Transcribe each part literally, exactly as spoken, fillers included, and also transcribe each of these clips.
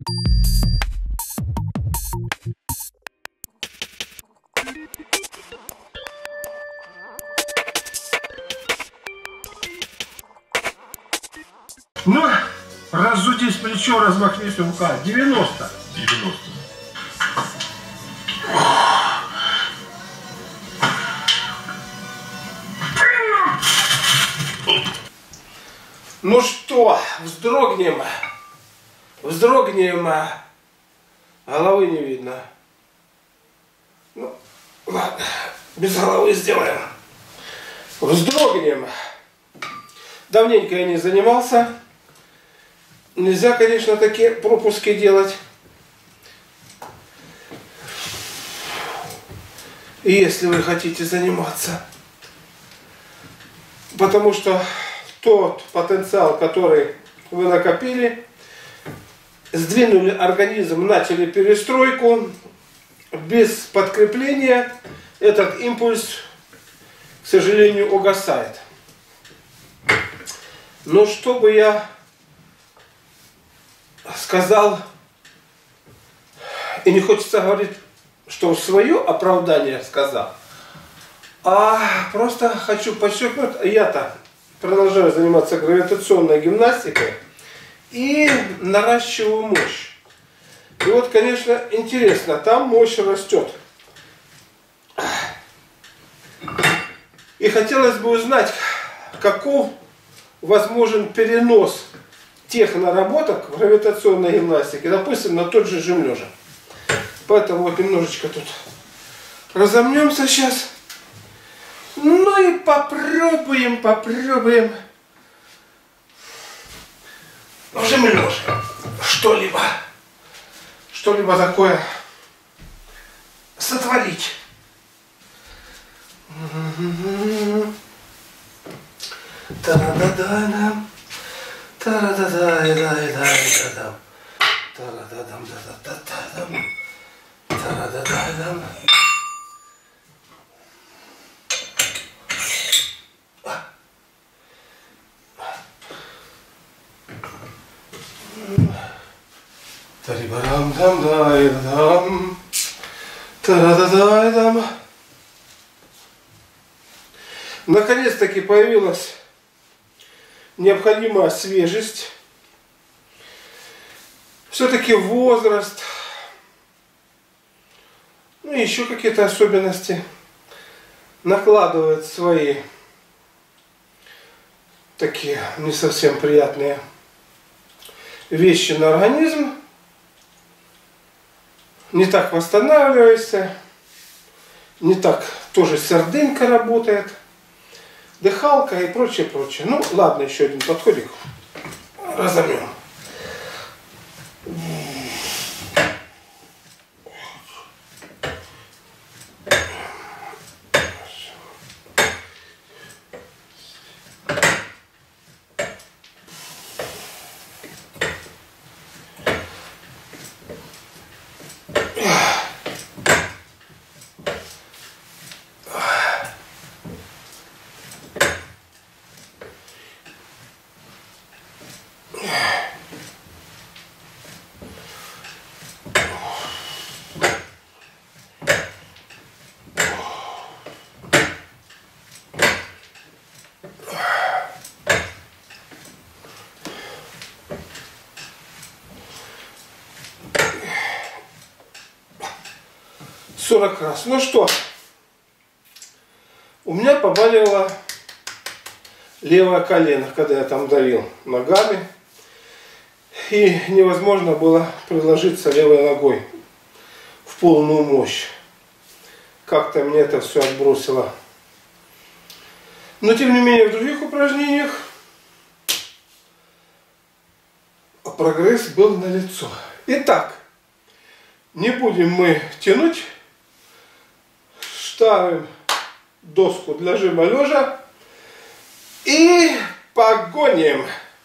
Ну, разудись плечо, размахнись рука. девяносто. девяносто. Ну что, вздрогнем. Вздрогнем. Головы не видно. Ну, ладно, без головы сделаем. Вздрогнем. Давненько я не занимался. Нельзя, конечно, такие пропуски делать. И если вы хотите заниматься. Потому что тот потенциал, который вы накопили, сдвинули организм, начали перестройку, без подкрепления этот импульс, к сожалению, угасает. Но чтобы я сказал, и не хочется говорить, что в свое оправдание сказал, а просто хочу подчеркнуть, я-то продолжаю заниматься гравитационной гимнастикой и наращиваю мощь. И вот, конечно, интересно, там мощь растет. И хотелось бы узнать, каков возможен перенос тех наработок в гравитационной гимнастике, допустим, на тот же жим лежа. Поэтому вот немножечко тут разомнемся сейчас. Ну и попробуем, попробуем в жим лежа что-либо, что-либо такое сотворить. Та-да-да-да-да. Та-да-да-да-да-да-да-да. Та-да-да-дам-да-да-да-дам. Та-да-да-да-дам. Та-ри-ба-дам-дам-да-и-да-дам. Та-да-да-да-дам. Наконец-таки появилась необходимая свежесть. Все-таки возраст, ну и еще какие-то особенности накладывают свои такие не совсем приятные вещи на организм. Не так восстанавливаешься, не так тоже сердынька работает, дыхалка и прочее, прочее. Ну, ладно, еще один подходик. Разомнем. сорок раз. Ну что, у меня побаливало левое колено, когда я там давил ногами. И невозможно было приложиться левой ногой в полную мощь. Как-то мне это все отбросило. Но тем не менее в других упражнениях прогресс был налицо. Итак, не будем мы тянуть. Ставим доску для жима лежа и погоним.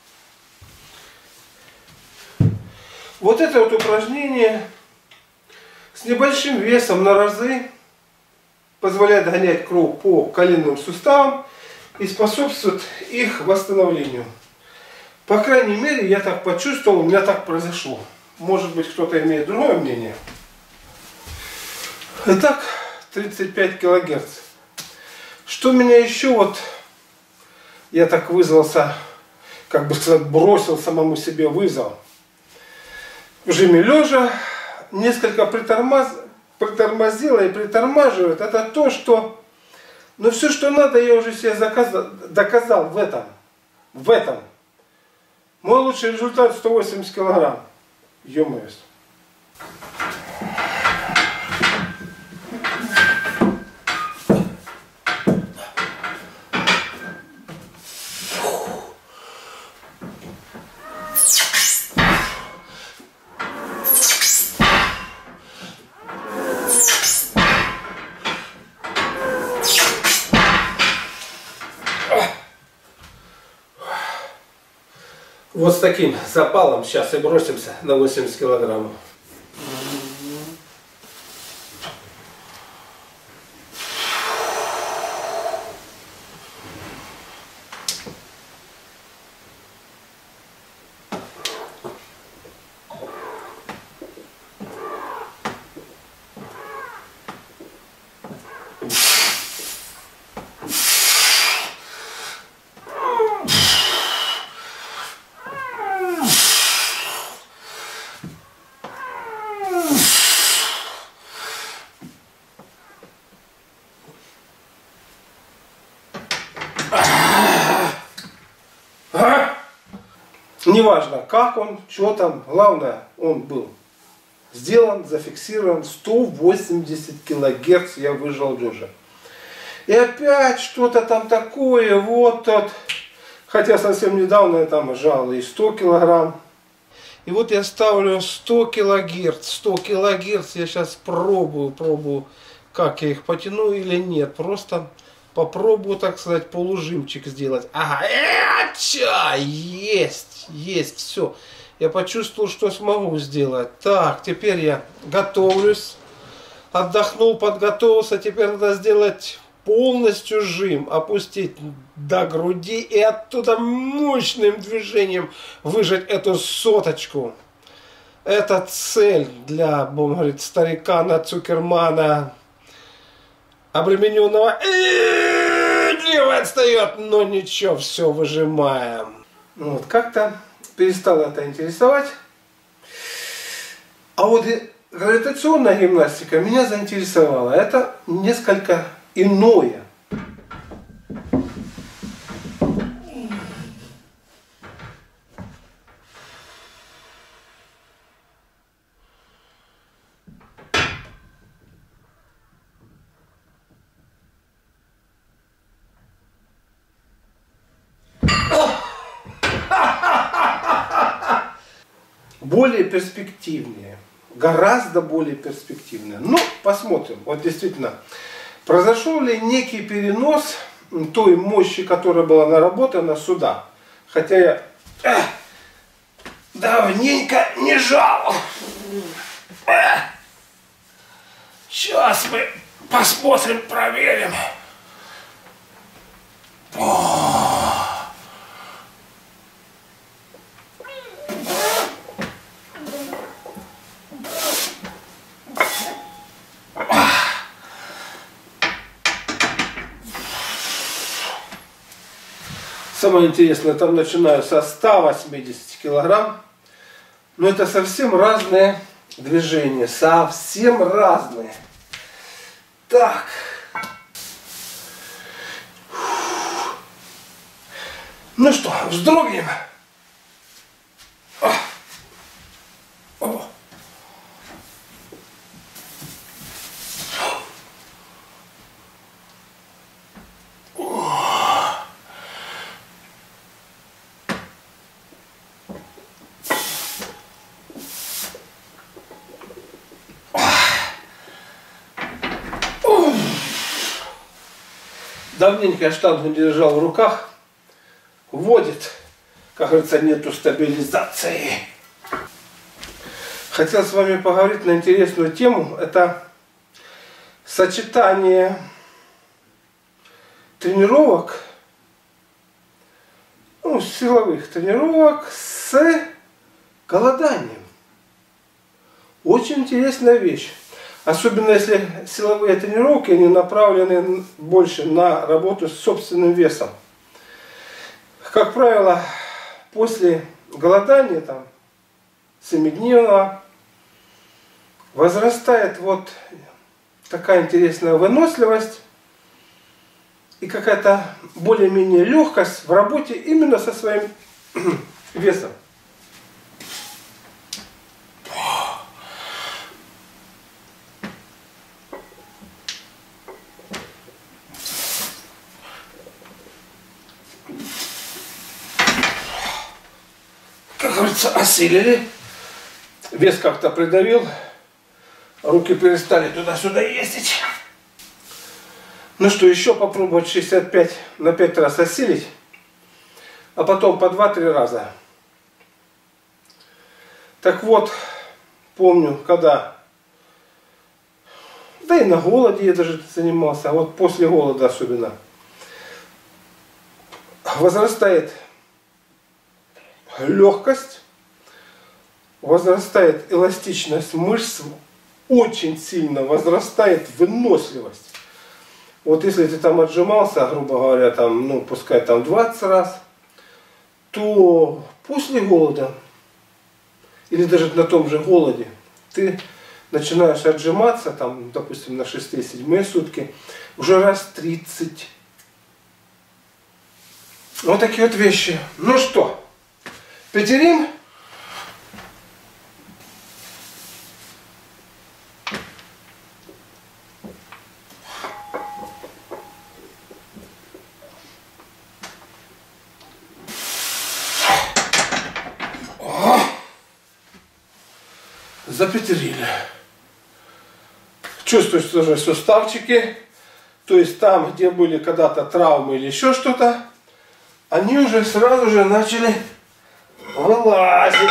Вот это вот упражнение с небольшим весом на разы позволяет гонять кровь по коленным суставам и способствует их восстановлению. По крайней мере, я так почувствовал, у меня так произошло. может быть, кто-то имеет другое мнение. Итак, тридцать пять килогерц. Что меня еще вот, я так вызвался, как бы сказать, бросил самому себе вызов. В жиме лежа несколько притормоз... притормозило и притормаживает. Это то, что, ну все, что надо, я уже себе заказал, доказал в этом. В этом. Мой лучший результат сто восемьдесят килограмм. Ё-моё. Вот с таким запалом сейчас и бросимся на восемьдесят килограммов. Неважно, как он, что там, главное, он был сделан, зафиксирован. Сто восемьдесят килогерц я выжал лежа. И опять что-то там такое, вот тот. Хотя совсем недавно я там жал и сто килограмм. И вот я ставлю сто килогерц, сто килогерц, я сейчас пробую, пробую, как я их потяну или нет. Просто попробую, так сказать, полужимчик сделать. Ага, э, есть, есть, все. Я почувствовал, что смогу сделать. Так, теперь я готовлюсь. Отдохнул, подготовился. Теперь надо сделать полностью жим, опустить до груди и оттуда мощным движением выжать эту соточку. Это цель для, будем говорить, старикана Цукермана, обремененного. Левый отстает, но ничего, все выжимаем. Вот, как-то перестало это интересовать. А вот гравитационная гимнастика меня заинтересовала. Это несколько иное. Более перспективнее, гораздо более перспективнее. Ну, посмотрим. Вот действительно, произошел ли некий перенос той мощи, которая была наработана сюда. Хотя я э, давненько не жал. Э, сейчас мы посмотрим, проверим. О. Самое интересное, там начинаю со ста восьмидесяти килограмм. Но это совсем разные движения. Совсем разные. Так. Ну что, вздрогнем. О. О. Давненько я штангу не держал в руках. Вводит, как говорится, нету стабилизации. Хотел с вами поговорить на интересную тему. Это сочетание тренировок, ну, силовых тренировок с голоданием. Очень интересная вещь. Особенно если силовые тренировки, они направлены больше на работу с собственным весом. Как правило, после голодания, там, семидневного, возрастает вот такая интересная выносливость и какая-то более-менее легкость в работе именно со своим весом. Как говорится, осилили. Вес как-то придавил. Руки перестали туда-сюда ездить. Ну что, еще попробовать шестьдесят пять на пять раз осилить. А потом по два-три раза. Так вот, помню, когда... Да и на голоде я даже занимался. А вот после голода особенно. Возрастает легкость, возрастает эластичность мышц, очень сильно возрастает выносливость. Вот если ты там отжимался, грубо говоря, там, ну, пускай там двадцать раз, то после голода, или даже на том же голоде, ты начинаешь отжиматься, там, допустим, на шестые-седьмые сутки, уже раз тридцать. Вот такие вот вещи. Ну что? Пятерим. О! Запятерили. Чувствуешь тоже суставчики. То есть там, где были когда-то травмы или еще что-то, они уже сразу же начали вылазить.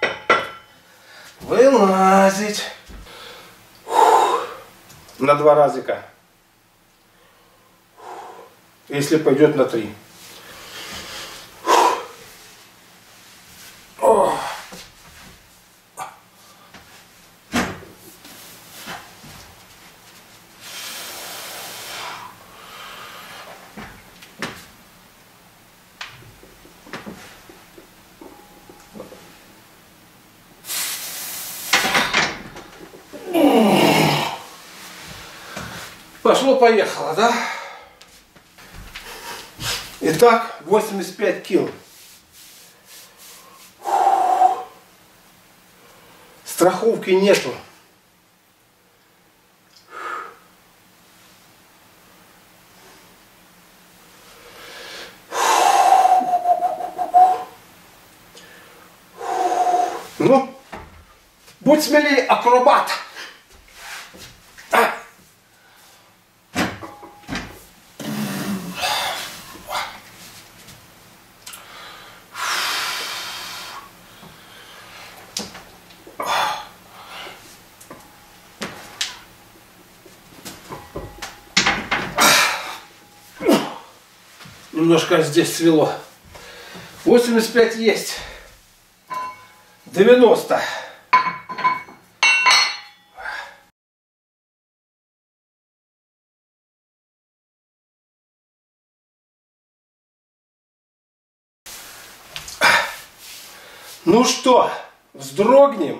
Вылазить. Фух. На два разика. Если пойдет на три. О. Пошло-поехало, да? Итак, восемьдесят пять кило. Страховки нету. Ну, будь смелее, акробат. Немножко здесь свело. восемьдесят пять есть. девяносто. Ну что, вздрогнем?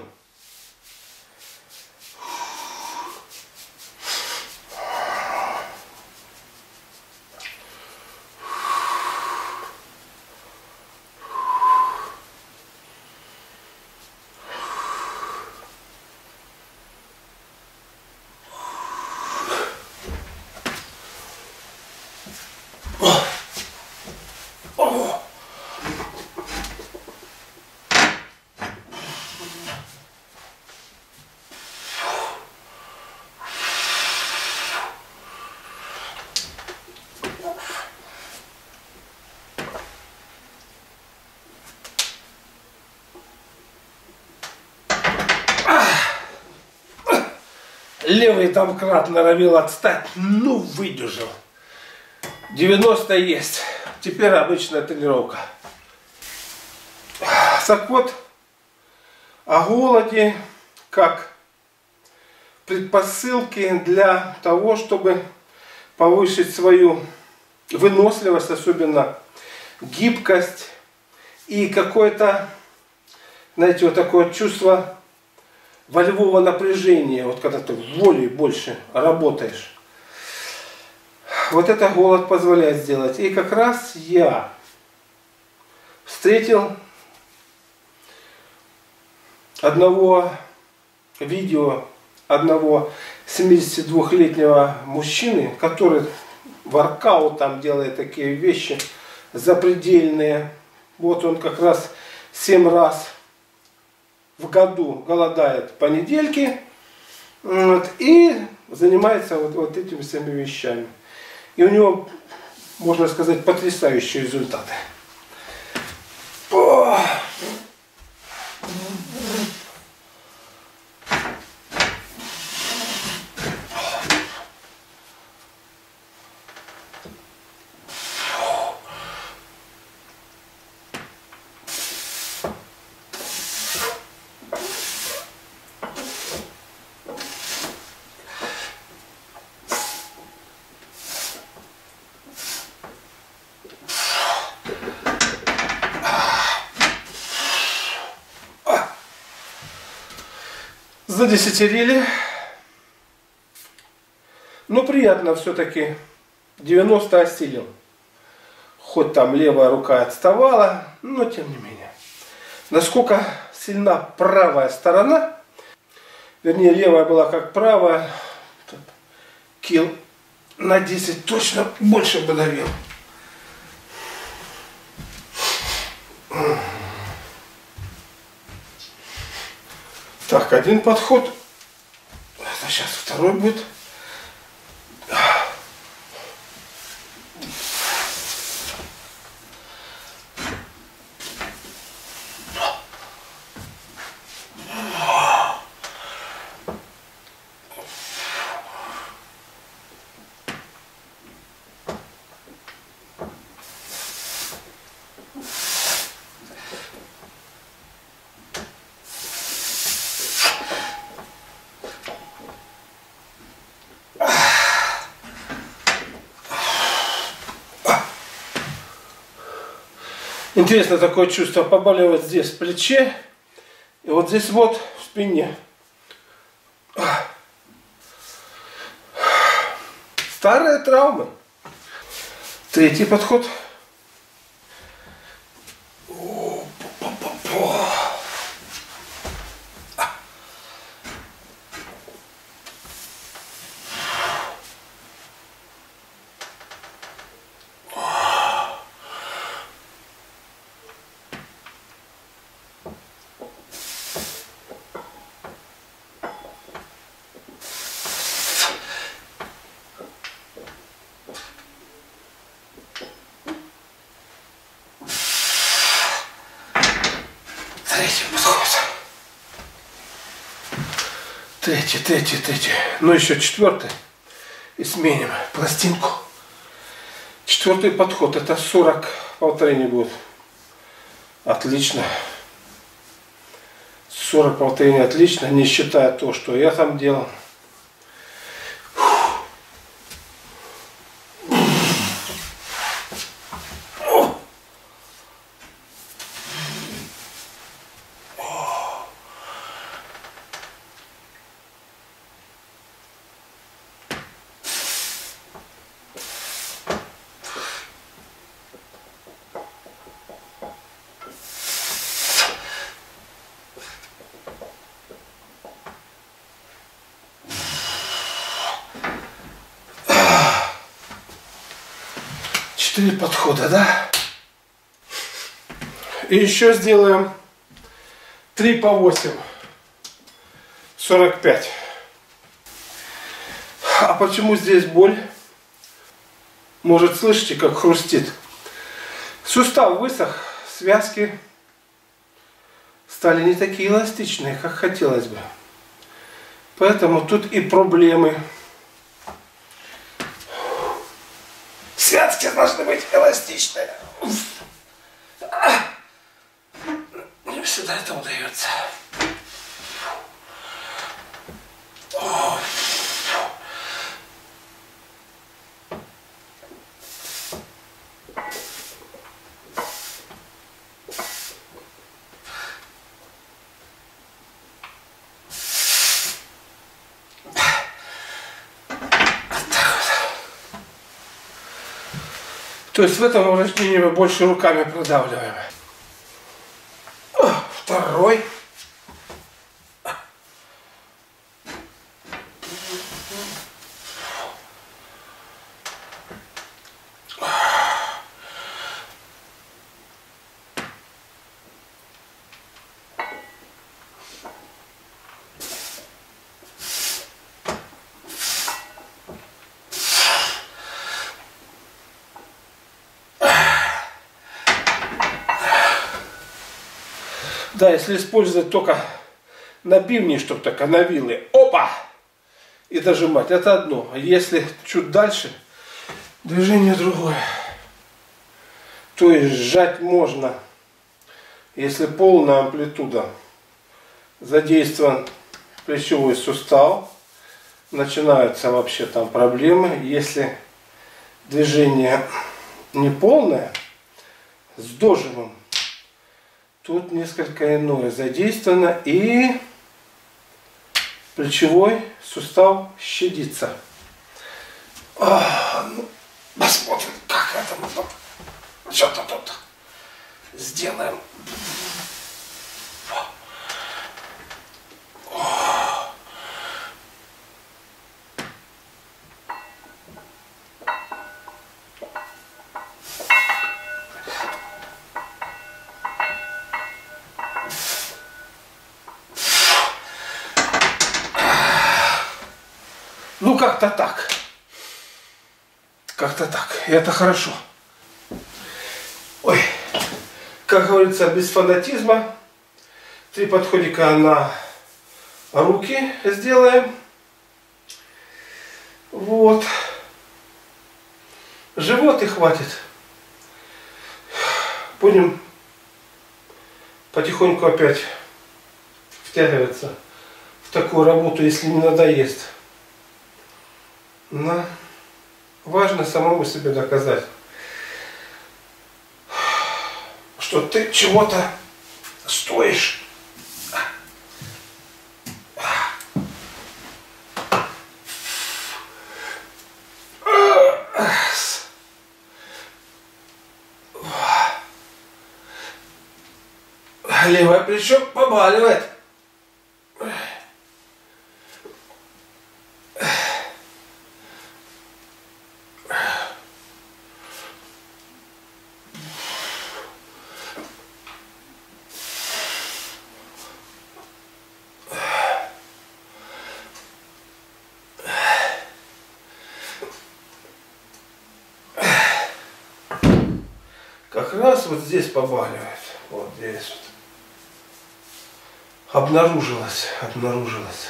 Левый домкрат норовил отстать, ну выдержал. девяносто есть. Теперь обычная тренировка. Так вот, о голоде, как предпосылки для того, чтобы повысить свою выносливость, особенно гибкость и какое-то, знаете, вот такое чувство волевого напряжения, вот когда ты волей больше работаешь. Вот это голод позволяет сделать. И как раз я встретил одного видео одного семидесятидвухлетнего мужчины, который воркаут там делает такие вещи запредельные. Вот он как раз семь раз в году голодает по недельке вот, и занимается вот, вот этими всеми вещами. И у него, можно сказать, потрясающие результаты. О! Задесятерили. Но приятно все-таки. девяносто осилил. Хоть там левая рука отставала, но тем не менее. Насколько сильна правая сторона, вернее левая была как правая, килл на десять точно больше бы давил. Так, один подход. Это сейчас второй будет. Интересно такое чувство, побаливает здесь в плече и вот здесь вот в спине. Старые травмы. Третий подход. Третий подход. Третий, третий, третий. Ну еще четвертый. И сменим пластинку. Четвертый подход. Это сорок повторений будет. Отлично. сорок повторений отлично, не считая то, что я там делал. Четыре подхода, да? И еще сделаем три по восемь. сорок пять. А почему здесь боль? Может, слышите, как хрустит? Сустав высох, связки стали не такие эластичные, как хотелось бы. Поэтому тут и проблемы. Связки должны быть эластичные. Не всегда это удается. О. То есть в этом упражнении мы больше руками продавливаем. Второй. Да, если использовать только на бивне, чтобы так, на вилы, опа, и дожимать, это одно. А если чуть дальше, движение другое. То есть сжать можно, если полная амплитуда, задействован плечевой сустав, начинаются вообще там проблемы. Если движение не полное, с дожимом, тут несколько иное задействовано, и плечевой сустав щадится. А, ну, посмотрим, как это мы тут что-то тут сделаем. Ну, как-то так. Как-то так. И это хорошо. Ой. Как говорится, без фанатизма. Три подходика на руки сделаем. Вот. Живот и хватит. Будем потихоньку опять втягиваться в такую работу, если не надоест. Но важно самому себе доказать, что ты чего-то стоишь. Левое плечо побаливает. Как раз вот здесь побаливает. Вот здесь вот. Обнаружилось, обнаружилось.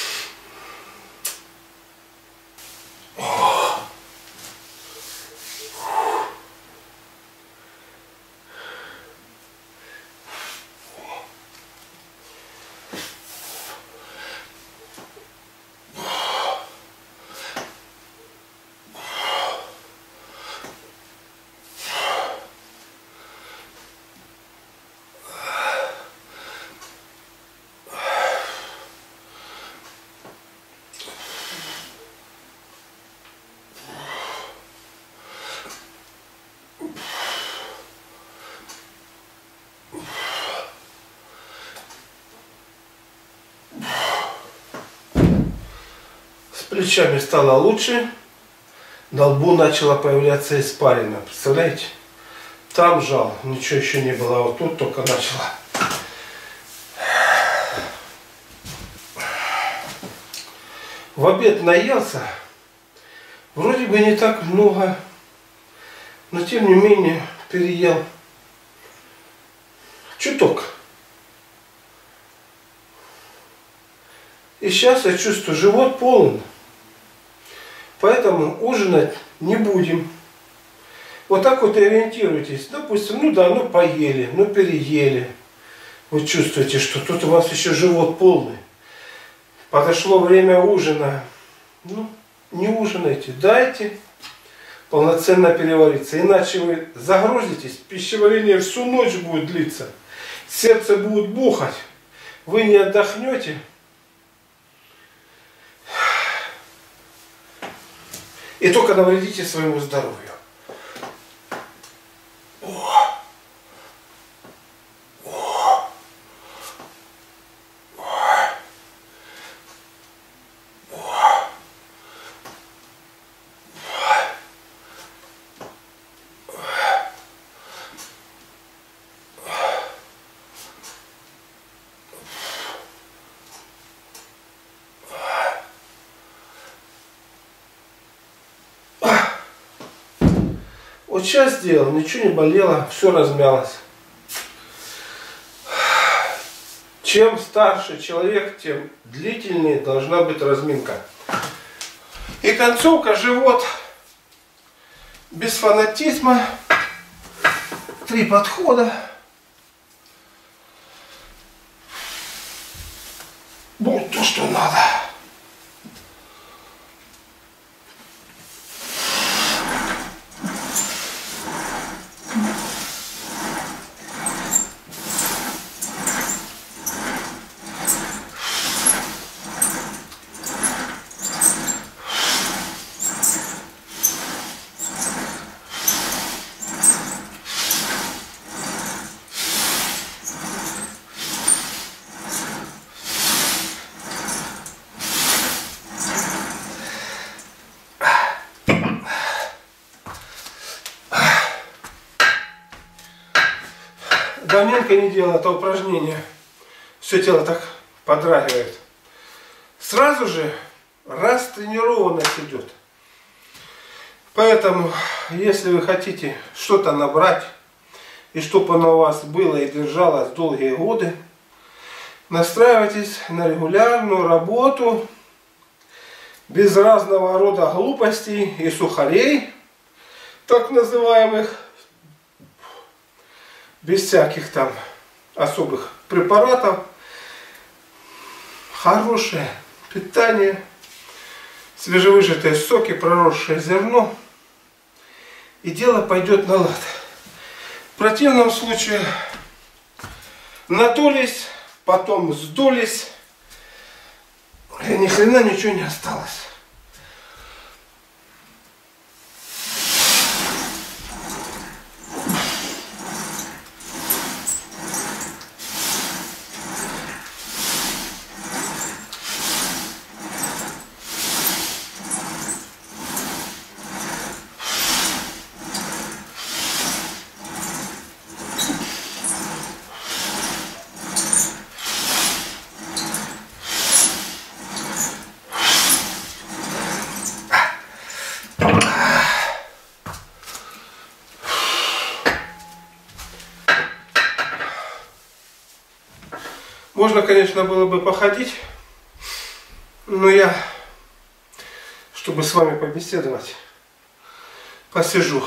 Плечами стало лучше, на лбу начала появляться испарина. Представляете? Там жал, ничего еще не было, а вот тут только начала. В обед наелся, вроде бы не так много, но тем не менее переел чуток. И сейчас я чувствую, живот полон. Поэтому ужинать не будем. Вот так вот ориентируйтесь. Допустим, ну да, ну поели, ну переели. Вы чувствуете, что тут у вас еще живот полный. Подошло время ужина. Ну, не ужинайте, дайте полноценно перевариться. Иначе вы загрузитесь, пищеварение всю ночь будет длиться. Сердце будет бухать. Вы не отдохнете. И только навредите своему здоровью. Вот сейчас сделал, ничего не болело, все размялось. Чем старше человек, тем длительнее должна быть разминка. И концовка, живот. Без фанатизма. Три подхода. Будет то, что надо. Давненько не делал это упражнение. Все тело так подрагивает. Сразу же растренированность идет. Поэтому, если вы хотите что-то набрать, и чтобы оно у вас было и держалось долгие годы, настраивайтесь на регулярную работу, без разного рода глупостей и сухарей, так называемых, без всяких там особых препаратов. Хорошее питание, свежевыжатые соки, проросшее зерно, и дело пойдет на лад. В противном случае надулись, потом сдулись, и ни хрена ничего не осталось. Можно, конечно, было бы походить, но я, чтобы с вами побеседовать, посижу.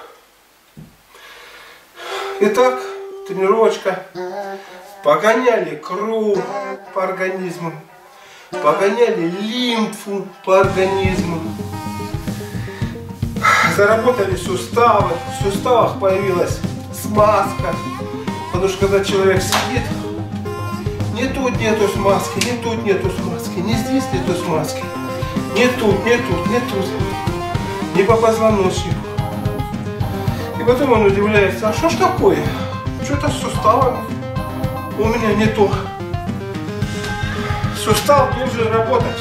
Итак, тренировочка. Погоняли кровь по организму, погоняли лимфу по организму, заработали суставы, в суставах появилась смазка, потому что когда человек сидит, ни тут нету смазки, ни тут нету смазки, ни здесь нету смазки, ни тут, ни тут, ни тут, ни по позвоночнику. И потом он удивляется, а что ж такое? Что-то с суставами у меня не то. Сустав должен работать.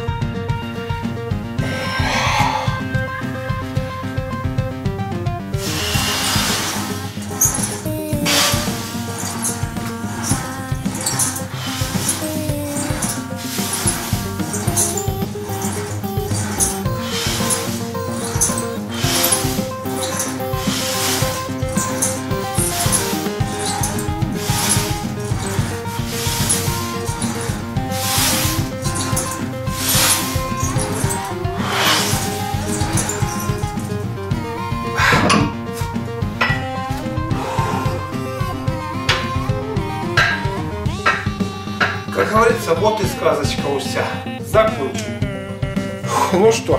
Как говорится, вот и сказочка у вся. Закончим. Ну что,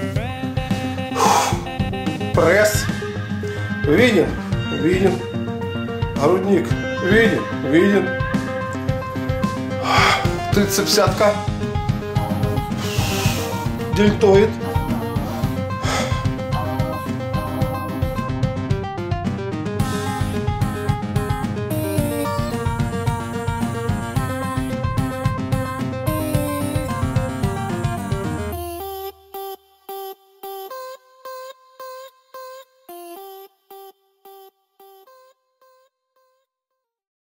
пресс. Видим? Видим. Грудник. Видим? Видим. Трицепсятка. Дельтоид.